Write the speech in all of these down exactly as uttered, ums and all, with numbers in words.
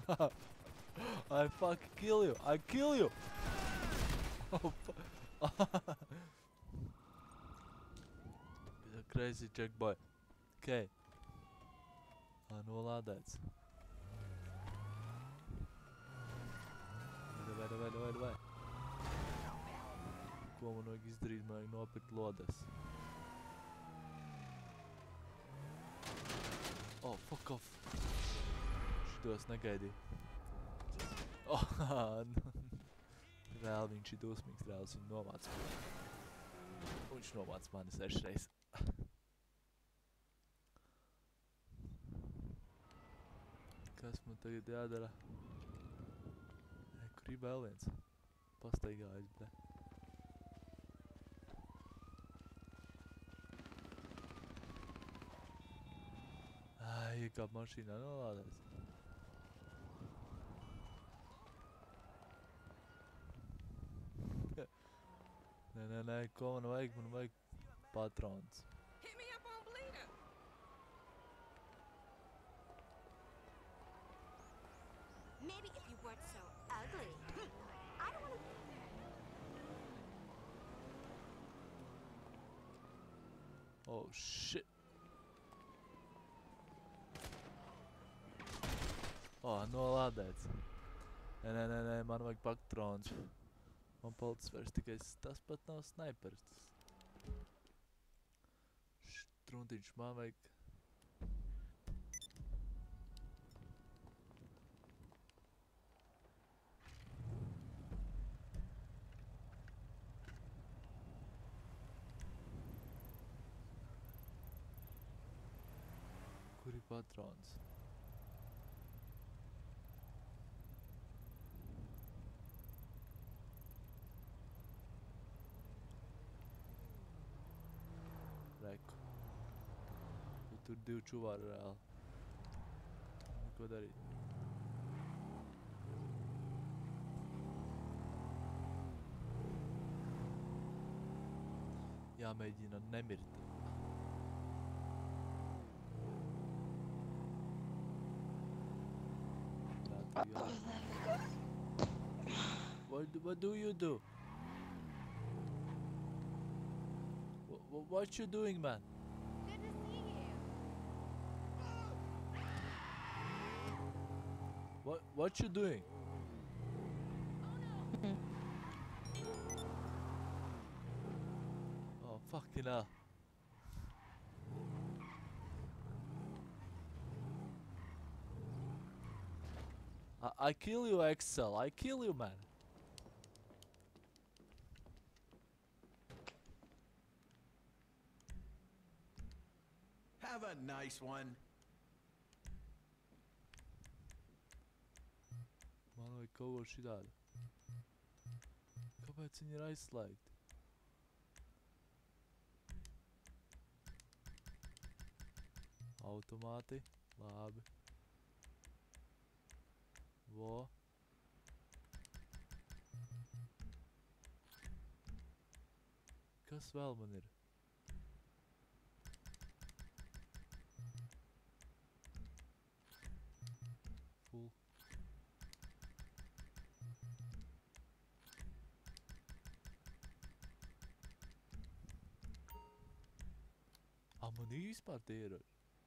I fucking kill you. I kill you. Oh, a crazy Jack boy. Okay. Anulādēts. Vai, vai, vai, vai. Ko man vajag izdarīt? Man vajag nopirkt lodes. Oh, fuck off. Šito es negaidīju. Oh, reāli viņš ir dusmīgs, reāli viņu nomāc. Viņš nomāc mani sešreiz. Kas man tagad jādara? E, kur ir vēl viens? Pastaigājis, bre. Ai, iekāp mašīnā nolādēs. Nē, nē, nē, ko man vajag? Man vajag patrons. Maybe if you weren't so ugly. I don't want to... Oh, shit. Oh, nolādēts. Nē, nē, nē, nē, man vajag patrons. Man palicis vairs tikai tas pat nav snaiperis. Štruntiņš man vajag. Kur ir patrons? Reku. Tur divi čuvāri reāli. Ko darīt? Jāmēģina nemirt. What, what do you do? What, what you doing, man? Good to see you. What what you doing? Oh, fucking hell. I, I kill you, Excel. I kill you, man. Have a nice one. Man vajag kaut ko šitādu. Kāpēc viņi ir aizslēgti? Automāti. Labi. Vo. Kas vēl man ir? Full. A, man ir vispār tie ieroči.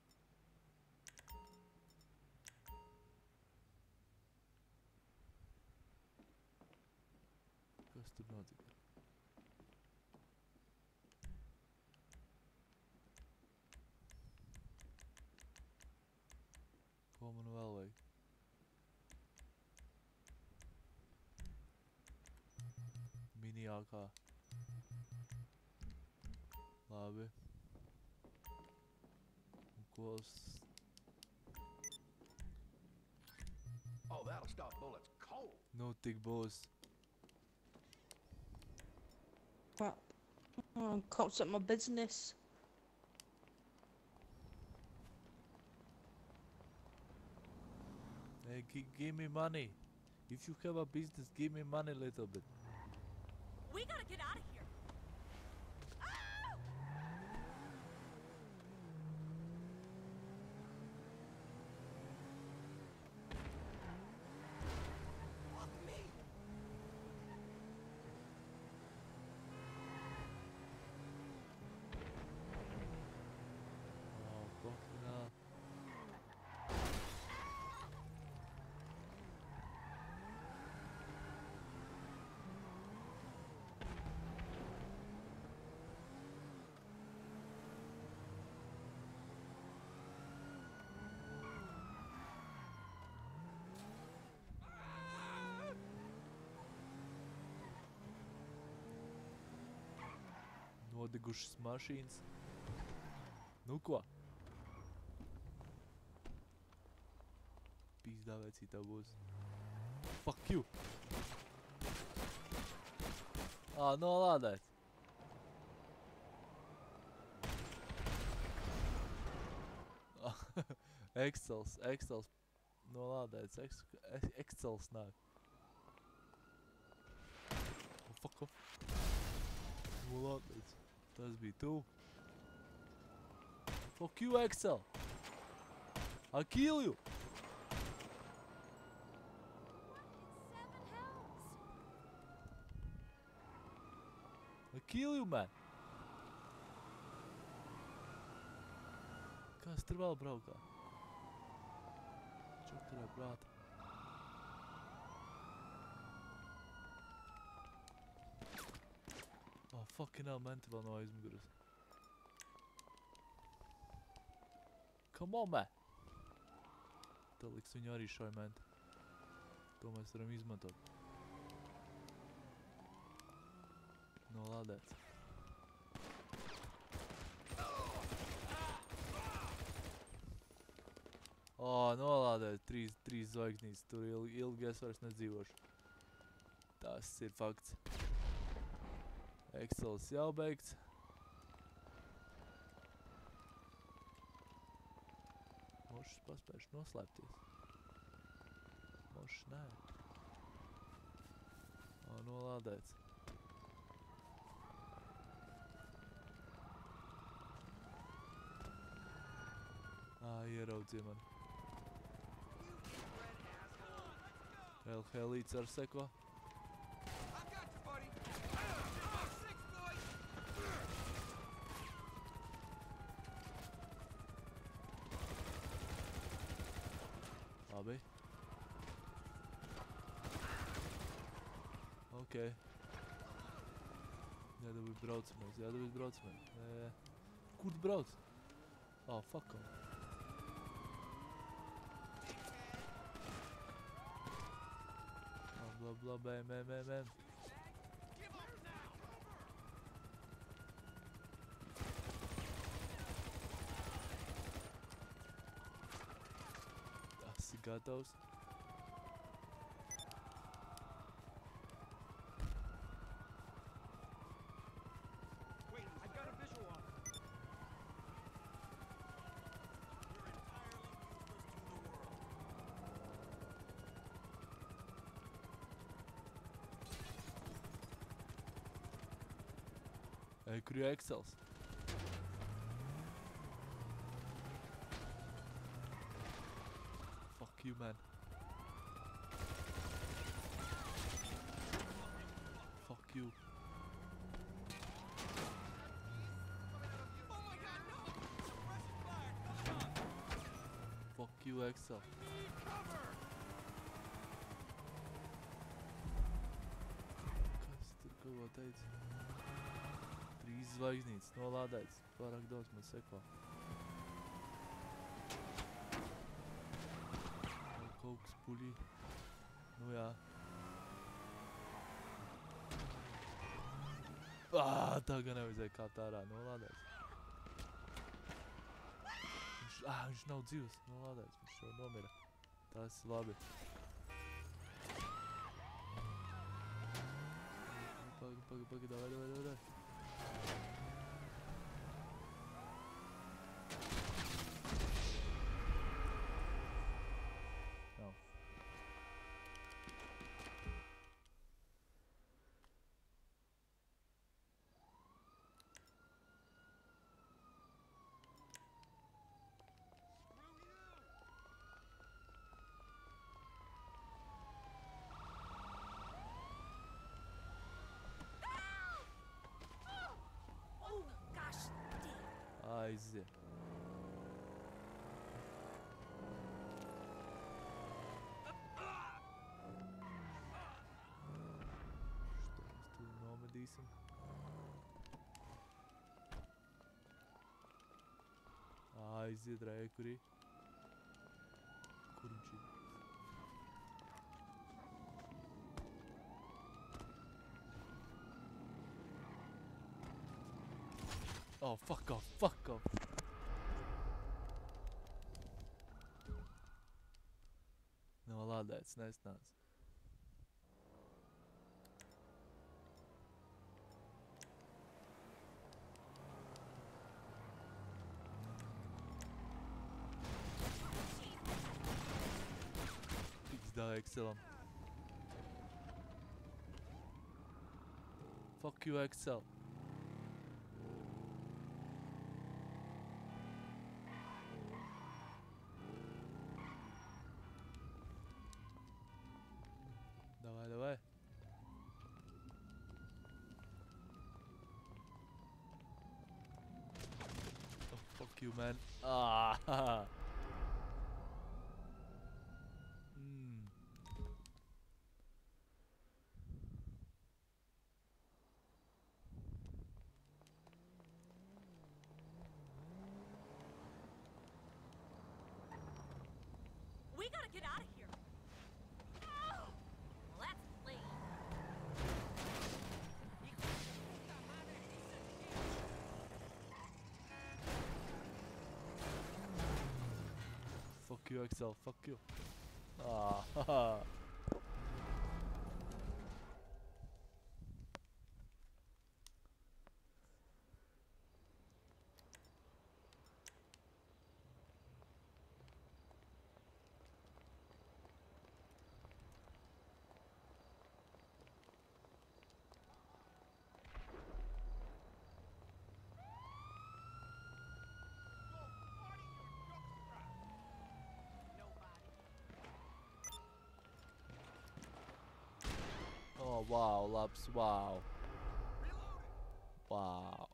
Kas tur notika? Ko man vēl vajag? Mini-ākā. Labi. Un ko es... Oh, that'll stop bullets cold. Nu, tik būs. Crap. Oh, cops at my business. Hey, g give me money. If you have a business, give me money a little bit. We gotta get out of here. Oh! Nodegušas mašīnas. Nu ko? Pīzdā vecī tev būs. Fuck you! Ā, nolādēts. Excels, Excels. Nolādēts, Excels nāk. Oh, fuck off. Nolādēts. Tas bija tu. Fuck you, Excel. I kill you. I kill you, man. Kas tur vēl braukā? Čakarē prāta. Oh, fucking hell, menti vēl no aizmuguras. Come on, man. Tā liks viņu arī šai menti. To mēs varam izmantot. Nolādēts. O, nolādēt, trīs, trīs zvaigznītes, tur ilgi, ilgi es vairs nedzīvošu. Tas ir fakts. Excels jau beigts. Mošs paspējuši noslēpties. Mošs, nē. O, nolādēts. Ā, ieraudzīja mani. Hel, helīts ar seko. Labi. Ok. Jādabūt braucamais, jādabūt braucamais. E, kur tu brauc? Oh, fuck on. Blah, blah, blah, bam, bam, bam, bam. Tas ir gatavs. Wait, I've got a visual on it. Ej, kur ir Excels? Fuck you, man. Fuck you. Fuck you, Excel. Kas tur kaut ko teica? Trīs zvaigznītes nolādēts. Pārāk daudz man seko. Kaut kas puļī. Nu jā. Ā, tā gan nevajadzēja kāpt ārā. Nolādēts. Viņš, ā, viņš nav dzīvs. Nolādēts. Viņš jau nomira. Tas ir labi. Pagi, pagi, pagi. Davai, davai, davai. No. Oh, gosh, damn. Aiziet. Što mēs tu nomedīsim? Aiziet, rēkurī. Kur viņš ir? Oh, fuck off, fuck off. No, lādēts, nesnāc. Pizdā Excelam. Fuck you, Excel. Давай, давай. Oh, fuck you, man. Ah, haha. Mm. We gotta get out of here. Oh! Well, that's lame. Fuck you, Excel. Fuck you. Ah, haha. Oh, wow, labs, wow. Wow.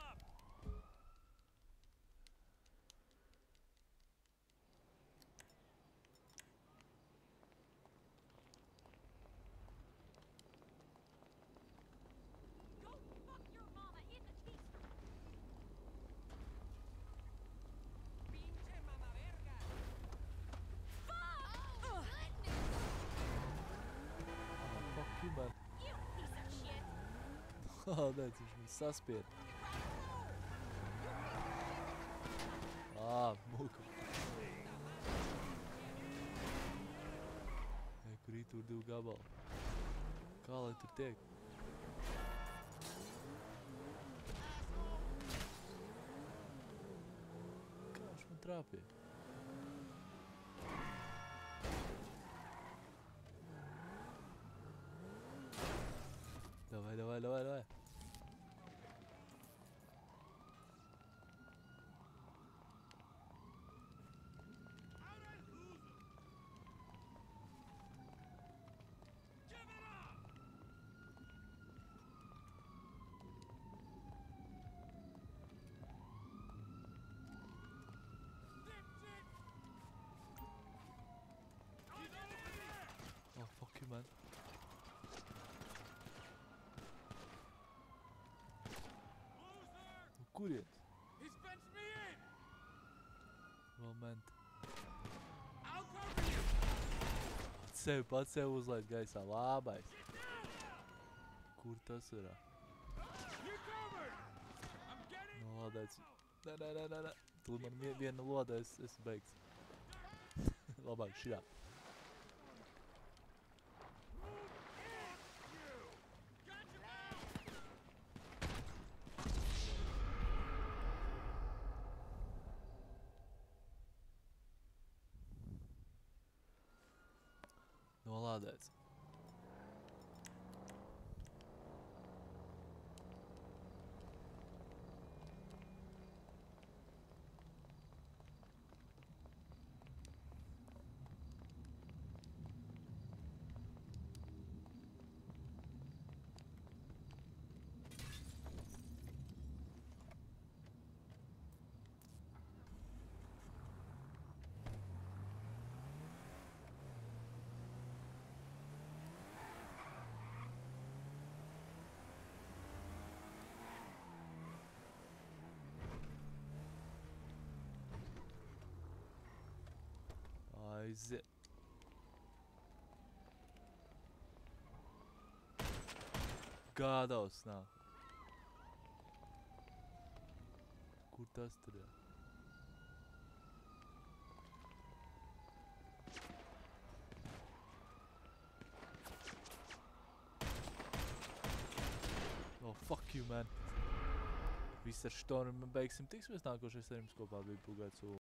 Go fuck your mama in the keister. Pinche mama verga. Fuck! Oh, fuck you, man. You piece of shit. Oh, that's viņš saspied. Ah, muka. Ei, kur ir tur divi gabali? Kā lai tur tiek? Kā viņš man trāpīja? Давай, давай, давай, давай. Oh, fuck you, man. Kuriet? He's fenced me in! Moment. I'll cover you! Pats sevi, pats sevi uzlaid gaisā. Lābais. Kur tas ir? You're covered! I'm getting... No, lādēts. Nē, nē, nē, nē, nē. Tu man vie- viena lodē, es, es beigts. Labāk šitā. Nolādēts. Aiziet. Gādos nav. tas tur jau. Oh, fuck you, man. Viss ar štormu beigsim tiksimies nākošais seriums kopā bija Pugaicu.